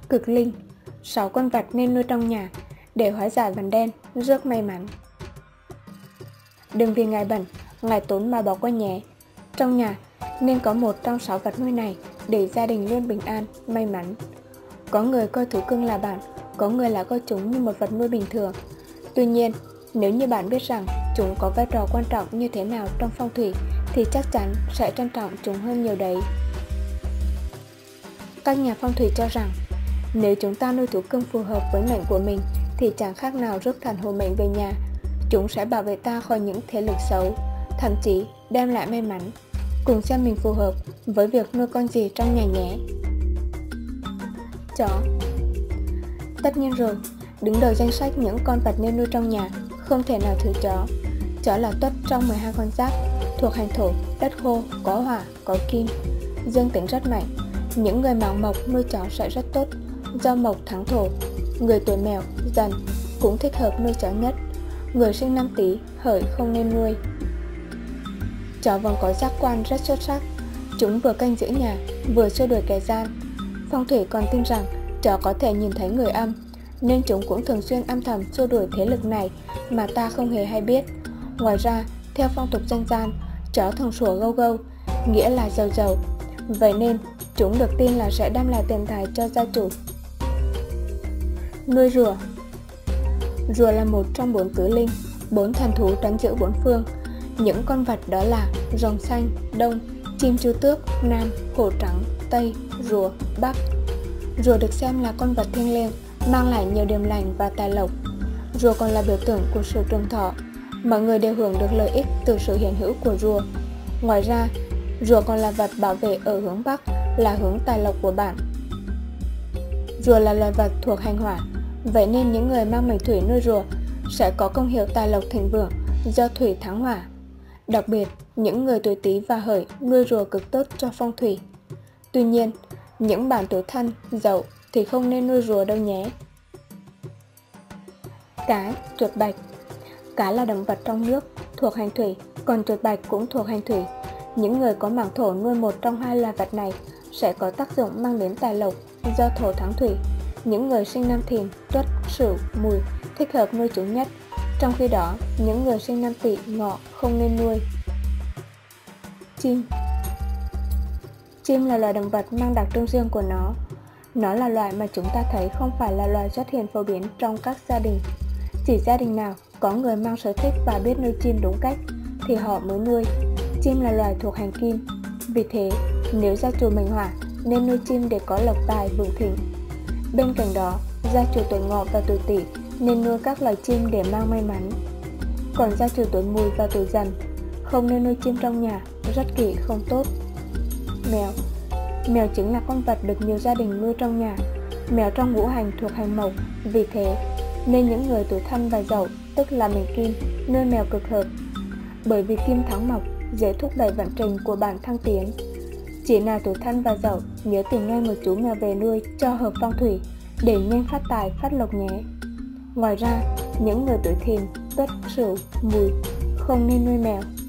Cực linh, 6 con vật nên nuôi trong nhà để hóa giải vận đen, rước may mắn. Đừng vì ngài bận, ngài tốn mà bỏ qua nhé. Trong nhà nên có một trong 6 vật nuôi này để gia đình luôn bình an, may mắn. Có người coi thú cưng là bạn, có người lại coi chúng như một vật nuôi bình thường. Tuy nhiên, nếu như bạn biết rằng chúng có vai trò quan trọng như thế nào trong phong thủy thì chắc chắn sẽ trân trọng chúng hơn nhiều đấy. Các nhà phong thủy cho rằng nếu chúng ta nuôi thú cưng phù hợp với mệnh của mình thì chẳng khác nào rước thần hộ mệnh về nhà. Chúng sẽ bảo vệ ta khỏi những thế lực xấu, thậm chí đem lại may mắn. Cùng xem mình phù hợp với việc nuôi con gì trong nhà nhé. Chó. Tất nhiên rồi, đứng đầu danh sách những con vật nên nuôi trong nhà, không thể nào thiếu chó. Chó là tuất trong 12 con giáp, thuộc hành thổ, đất khô, có hỏa, có kim, dương tính rất mạnh. Những người mão mộc nuôi chó sẽ rất tốt, do mộc thắng thổ. Người tuổi mèo, dần cũng thích hợp nuôi chó nhất. Người sinh năm Tý, hợi không nên nuôi. Chó vốn có giác quan rất xuất sắc, chúng vừa canh giữ nhà, vừa xua đuổi kẻ gian. Phong thủy còn tin rằng chó có thể nhìn thấy người âm, nên chúng cũng thường xuyên âm thầm xua đuổi thế lực này mà ta không hề hay biết. Ngoài ra, theo phong tục dân gian, chó thường sủa gâu gâu, nghĩa là giàu giàu. Vậy nên, chúng được tin là sẽ đem lại tiền tài cho gia chủ. Nuôi rùa. Rùa là một trong 4 tứ linh, 4 thần thú trấn giữ 4 phương. Những con vật đó là rồng xanh, đông, chim chu tước, nam, hổ trắng, tây, rùa, bắc. Rùa được xem là con vật thiêng liêng, mang lại nhiều điềm lành và tài lộc. Rùa còn là biểu tượng của sự trường thọ, mọi người đều hưởng được lợi ích từ sự hiện hữu của rùa. Ngoài ra, rùa còn là vật bảo vệ ở hướng bắc, là hướng tài lộc của bạn. Rùa là loài vật thuộc hành hỏa, vậy nên những người mang mệnh thủy nuôi rùa sẽ có công hiệu tài lộc thịnh vượng do thủy thắng hỏa. Đặc biệt, những người tuổi Tý và Hợi nuôi rùa cực tốt cho phong thủy. Tuy nhiên, những bạn tuổi Thân, Dậu thì không nên nuôi rùa đâu nhé. Cá, chuột bạch. Cá là động vật trong nước, thuộc hành thủy, còn chuột bạch cũng thuộc hành thủy. Những người có mảng thổ nuôi một trong hai loài vật này sẽ có tác dụng mang đến tài lộc do thổ thắng thủy. Những người sinh năm Thìn, Tuất, Sửu, Mùi thích hợp nuôi chúng nhất. Trong khi đó, những người sinh năm Tỵ, Ngọ không nên nuôi. Chim. Chim là loài động vật mang đặc trưng riêng của nó. Nó là loài mà chúng ta thấy không phải là loài xuất hiện phổ biến trong các gia đình. Chỉ gia đình nào có người mang sở thích và biết nuôi chim đúng cách thì họ mới nuôi. Chim là loài thuộc hành kim, vì thế nếu gia chủ mệnh hỏa nên nuôi chim để có lộc tài vượng thịnh. Bên cạnh đó, gia chủ tuổi Ngọ và tuổi Tỵ nên nuôi các loài chim để mang may mắn. Còn gia chủ tuổi Mùi và tuổi Dần không nên nuôi chim trong nhà, rất kỵ không tốt. Mèo. Mèo chính là con vật được nhiều gia đình nuôi trong nhà. Mèo trong ngũ hành thuộc hành mộc, vì thế nên những người tuổi Thân và Dậu, tức là mệnh kim, nuôi mèo cực hợp. Bởi vì kim thắng mộc, dễ thúc đẩy vận trình của bạn thăng tiến. Chỉ là tuổi Thân và Dậu nhớ tìm ngay một chú mèo về nuôi cho hợp phong thủy, để nhanh phát tài phát lộc nhé. Ngoài ra, những người tuổi Thìn, Tuất, Sửu, Mùi không nên nuôi mèo.